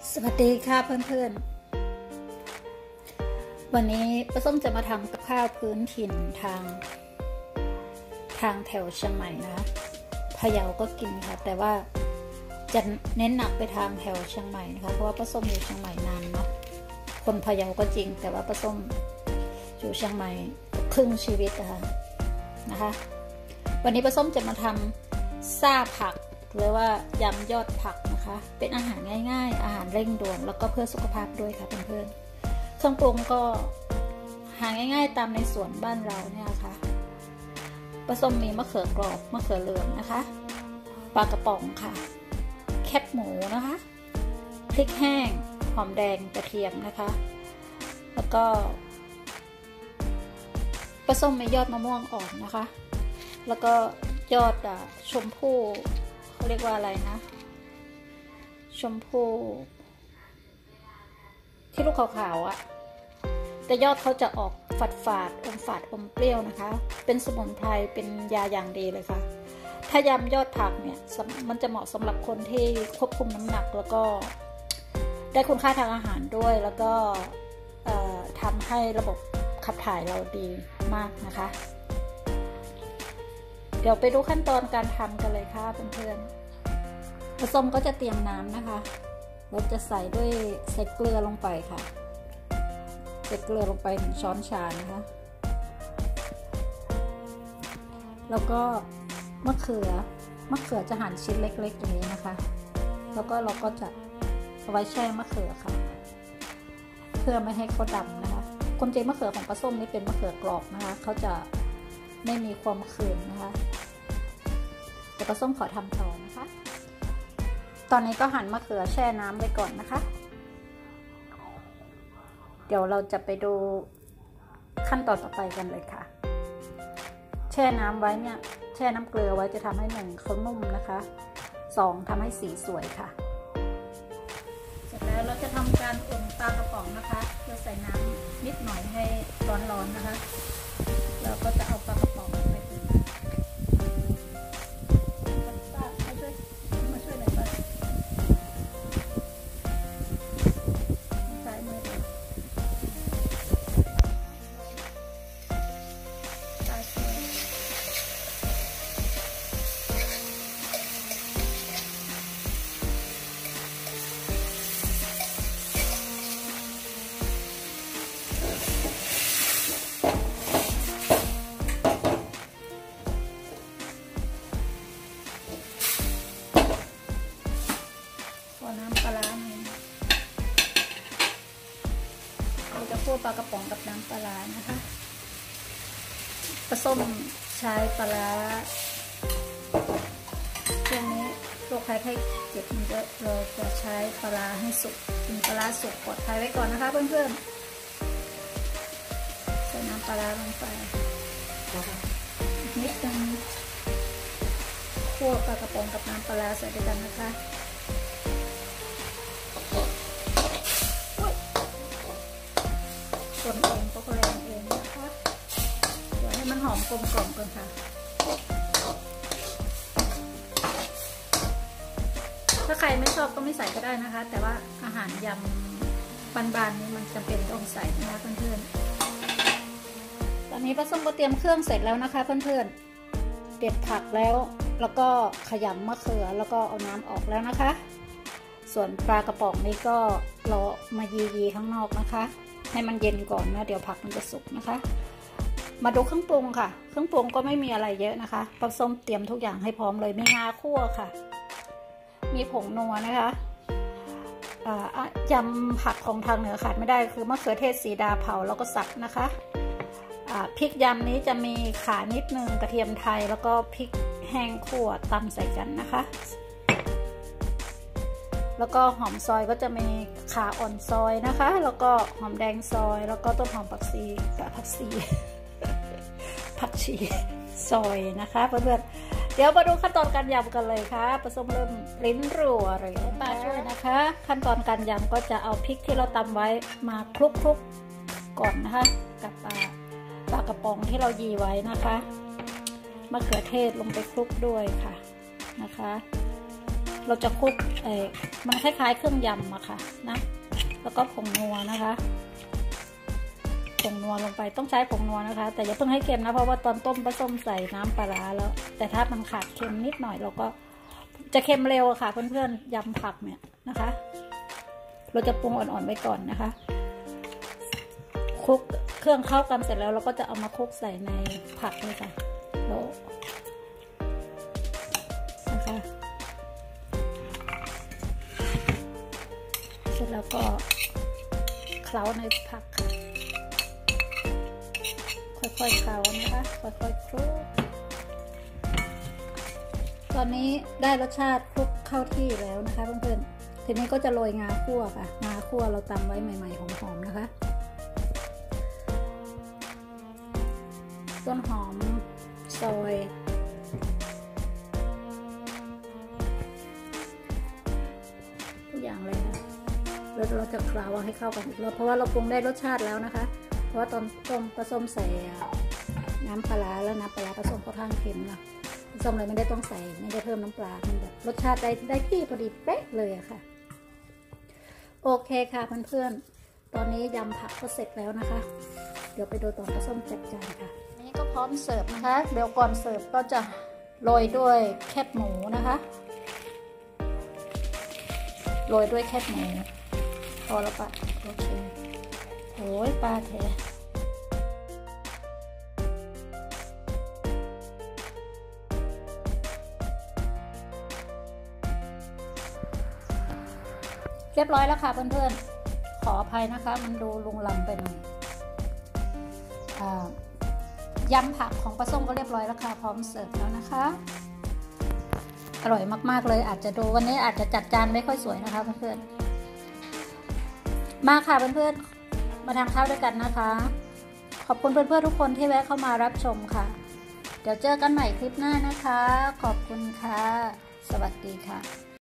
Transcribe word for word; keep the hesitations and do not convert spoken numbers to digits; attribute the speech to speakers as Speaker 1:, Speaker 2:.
Speaker 1: สวัสดีค่ะเพื่อนๆวันนี้ป้าส้มจะมาทำกับข้าวพื้นถิ่นทางทางแถวเชียงใหม่นะคะพะเยาก็กินค่ะแต่ว่าจะเน้นหนักไปทางแถวเชียงใหม่นะคะเพราะว่าป้าส้มอยู่เชียงใหม่นานเนาะคนพะเยาก็จริงแต่ว่าป้าส้มอยู่เชียงใหม่ครึ่งชีวิตนะคะนะคะวันนี้ป้าส้มจะมาทำซ่าผักหรือว่ายำยอดผักนะคะเป็นอาหารง่ายๆอาหารเร่งด่วนแล้วก็เพื่อสุขภาพด้วยค่ะเพื่อนๆเครื่องปรุงก็หาง่ายๆตามในสวนบ้านเราเนี่ยค่ะป้าส้มมีมะเขือกรอบมะเขือเหลืองนะคะปลากระป๋องค่ะแคบหมูนะคะพริกแห้งหอมแดงกระเทียมนะคะแล้วก็ป้าส้มมียอดมะม่วงอ่อนนะคะแล้วก็ยอดชมพู่เขาเรียกว่าอะไรนะชมพู่ที่ลูกขาวๆอ่ะแต่ยอดเขาจะออกฝาดฝาดอมฝาดอมเปรี้ยวนะคะเป็นสมุนไพรเป็นยาอย่างดีเลยค่ะถ้ายำยอดผักเนี่ยมันจะเหมาะสำหรับคนที่ควบคุมน้ำหนักแล้วก็ได้คุณค่าทางอาหารด้วยแล้วก็ทำให้ระบบขับถ่ายเราดีมากนะคะเดี๋ยวไปดูขั้นตอนการทำกันเลยค่ะเพื่อนๆผสมก็จะเตรียมน้ำนะคะเราจะใส่ด้วยใส่เกลือลงไปค่ะใส่เกลือลงไปหนึ่งช้อนชานะคะแล้วก็มะเขือมะเขือจะหั่นชิ้นเล็กๆอย่างนี้นะคะแล้วก็เราก็จะเอาไว้แช่มะเขือค่ะเพื่อไม่ให้เขาดำนะคะความจริงมะเขือของปลาส้มนี่เป็นมะเขือกรอบนะคะเขาจะไม่มีความเคืองนะคะเดี๋ยวปลาส้มขอทำต่อนะคะตอนนี้ก็หั่นมะเขือแช่น้ำไว้ก่อนนะคะเดี๋ยวเราจะไปดูขั้นตอนต่อไปกันเลยค่ะแช่น้ำไว้เนี่ยแช่น้ำเกลือไว้จะทำให้หนึ่งเขานุ่มนะคะสองทำให้สีสวยค่ะเสร็จแล้วเราจะทำการอุ่นปลากระป๋องนะคะเราใส่น้ำนิดหน่อยให้ร้อนๆนะคะเราก็จะเอาปลากระป๋องไปอุ่นมาช่วยมาช่วยหน่อยป่ะซ้ายมือเดียวซ้ายมือน้ำปลาร้าเนี่ยเราจะคั่วปลากระป๋องกับน้ำปลาร้านะคะผสมใช้ปลาร้าช่วงนี้โรคภัยไข้เจ็บมันเยอะเราจะใช้ปลาร้าให้สุกกินปลาร้าสุกปลอดภัยไว้ก่อนนะคะเพื่อนๆใส่น้ำปลาร้าลงไปนิดนึงคั่วปลากระป๋องกับน้ำปลาร้าใส่ด้วยกันนะคะคนเองก็แรงเองนะคะเดี๋ยวให้มันหอมกลมกล่อมก่อนค่ะถ้าใครไม่ชอบก็ไม่ใส่ก็ได้นะคะแต่ว่าอาหารยำบานๆนี้มันจำเป็นต้องใส่นะคะเพื่อนๆตอนนี้ป้าส้มก็เตรียมเครื่องเสร็จแล้วนะคะเพื่อนๆเด็ดผักแล้วแล้วก็ขยำมะเขือแล้วก็เอาน้ำออกแล้วนะคะส่วนปลากระป๋องนี้ก็เรามายีๆข้างนอกนะคะให้มันเย็นก่อนนะเดี๋ยวผักมันจะสุกนะคะมาดูเครื่องปรุงค่ะเครื่องปรุงก็ไม่มีอะไรเยอะนะคะป้าส้มเตรียมทุกอย่างให้พร้อมเลยมีงาคั่วค่ะมีผงนัวนะคะยำผักของทางเหนือขาดไม่ได้คือมะเขือเทศสีดาเผาแล้วก็สับนะคะพริกยำนี้จะมีข่านิดนึงกระเทียมไทยแล้วก็พริกแห้งคั่วตำใส่กันนะคะแล้วก็หอมซอยก็จะมีข่าอ่อนซอยนะคะแล้วก็หอมแดงซอยแล้วก็ต้นหอมผักชีกับผักชีผักชีซอยนะคะเพื่อนๆเดี๋ยวมาดูขั้นตอนการยำกันเลยค่ะผสมเริ่มลิ้นรัวเลยป้าช่วยนะคะขั้นตอนการยำก็จะเอาพริกที่เราตำไว้มาคลุกๆก่อนนะคะกับปลาปลากระป๋องที่เรายีไว้นะคะมะเขือเทศลงไปคลุกด้วยค่ะนะคะเราจะคลุกเอมันคล้ายๆเครื่องยำอะค่ะนะแล้วก็ผงนัวนะคะผงนัวลงไปต้องใช้ผงนัวนะคะแต่อย่าเพิ่งให้เค็มนะเพราะว่าตอนต้มปลาส้มใส่น้ำปลาร้าแล้วแต่ถ้ามันขาดเค็มนิดหน่อยเราก็จะเค็มเร็วอะค่ะเพื่อนๆยำผักเนี่ยนะคะเราจะปรุงอ่อนๆไว้ก่อนนะคะคลุกเครื่องเข้ากันเสร็จแล้วเราก็จะเอามาคลุกใส่ในผักเลยค่ะแล้วนะคะเสร็จแล้วก็เคล้าในผักค่ะค่อยๆเคล้านะคะค่อยๆคลุกตอนนี้ได้รสชาติคลุกเข้าที่แล้วนะคะเพื่อนๆทีนี้ก็จะโรยงาคั่วค่ะงาคั่วเราตำไว้ใหม่ๆหอมๆนะคะต้นหอมซอยทุกอย่างเลยค่ะแล้วเราจะเคล้าให้เข้ากันอีกรอบเพราะว่าเราปรุงได้รสชาติแล้วนะคะเพราะว่าตอนต้มผสมใส่น้ำปลาแล้วน้ำปลาผสมค่อนข้างเค็มนะผสมเลยไม่ได้ต้องใส่ไม่ได้เพิ่มน้ำปลามันแบบรสชาติได้ได้ที่พอดีเป๊ะเลยอะค่ะโอเคค่ะเพื่อนๆตอนนี้ยำผักก็เสร็จแล้วนะคะเดี๋ยวไปดูตอนผสมจัดจานค่ะนี่ก็พร้อมเสิร์ฟนะคะเดี๋ยวก่อนเสิร์ฟก็จะโรยด้วยแคบหมูนะคะโรยด้วยแคบหมูพอแล้วปะโอเคโอ้ยปลาแท้เรียบร้อยแล้วค่ะเพื่อนๆขออภัยนะคะมันดูลุงลังไปหน่อยยำผักของปลาส้มก็เรียบร้อยแล้วค่ะพร้อมเสิร์ฟแล้วนะคะอร่อยมากๆเลยอาจจะดูวันนี้อาจจะจัดจานไม่ค่อยสวยนะคะเพื่อนๆมาค่ะเพื่อนๆมาทานข้าวด้วยกันนะคะขอบคุณเพื่อนๆทุกคนที่แวะเข้ามารับชมค่ะเดี๋ยวเจอกันใหม่คลิปหน้านะคะขอบคุณค่ะสวัสดีค่ะ